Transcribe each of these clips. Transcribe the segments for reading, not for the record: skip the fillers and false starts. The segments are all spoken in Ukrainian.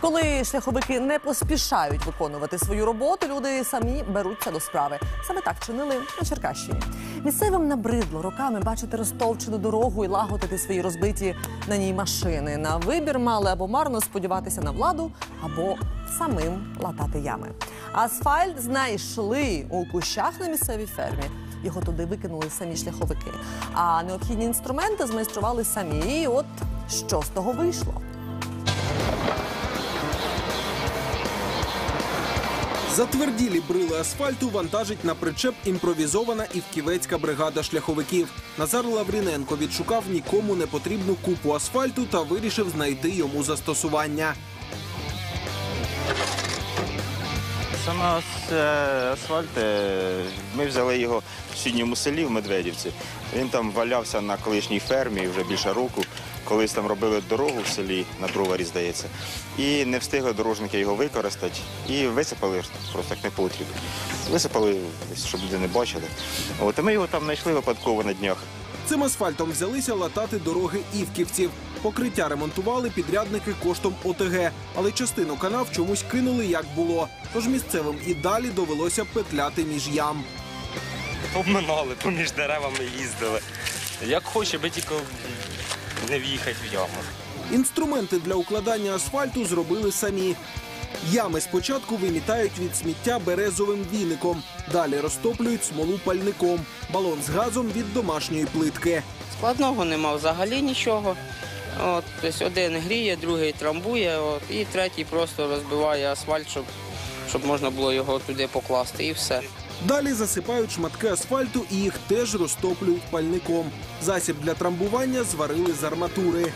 Коли шляховики не поспішають виконувати свою роботу, люди самі беруться до справи. Саме так чинили на Черкащині. Місцевим набридло роками бачити розтовчену дорогу і лагодити свої розбиті на ній машини. На вибір мали або марно сподіватися на владу, або самим латати ями. Асфальт знайшли у кущах на місцевій фермі. Його туди викинули самі шляховики. А необхідні інструменти змайстрували самі. І от що з того вийшло? Затверділі брили асфальту вантажить на причеп імпровізована івківецька бригада шляховиків. Назар Лавріненко відшукав нікому не потрібну купу асфальту та вирішив знайти йому застосування. Саме асфальт, ми взяли його в сусідньому селі в Медведівці. Він там валявся на колишній фермі вже більше року. Колись там робили дорогу в селі, на Броварі, здається, і не встигли дорожники його використати, і висипали просто як не потрібно. Висипали, щоб люди не бачили. От, і ми його там знайшли випадково на днях. Цим асфальтом взялися латати дороги івківців. Покриття ремонтували підрядники коштом ОТГ, але частину канав чомусь кинули як було. Тож місцевим і далі довелося петляти між ям. Обминали, поміж деревами їздили. Як хоче, би тільки не в'їхати в яму. Інструменти для укладання асфальту зробили самі. Ями спочатку вимітають від сміття березовим віником, далі розтоплюють смолу пальником, балон з газом від домашньої плитки. Складного нема взагалі нічого. Тобто один гріє, другий трамбує, і третій просто розбиває асфальт, щоб можна було його туди покласти, і все. Далі засипають шматки асфальту і їх теж розтоплюють пальником. Засіб для трамбування зварили з арматури.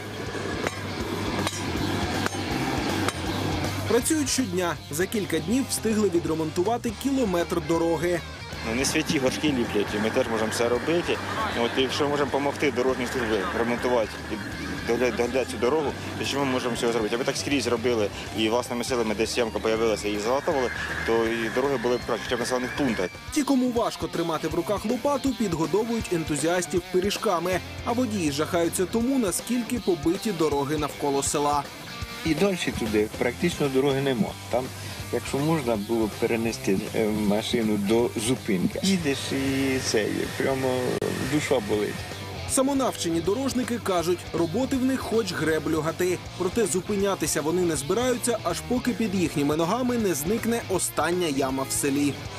Працюють щодня. За кілька днів встигли відремонтувати кілометр дороги. Не святі горшки ліплять, ми теж можемо все робити. От, якщо можемо допомогти дорожній службі ремонтувати і доглядати цю дорогу, то що ми можемо цього зробити? Аби так скрізь робили і власними силами десь ямка з'явилася і залатували, то і дороги були б краще, хоча б в населених пунктах. Ті, кому важко тримати в руках лопату, підгодовують ентузіастів пиріжками, а водії жахаються тому, наскільки побиті дороги навколо села. І далі туди практично дороги нема. Там, якщо можна було перенести машину до зупинки, їдеш і це, прямо душа болить. Самонавчені дорожники кажуть, роботи в них хоч греблю гати. Проте зупинятися вони не збираються, аж поки під їхніми ногами не зникне остання яма в селі.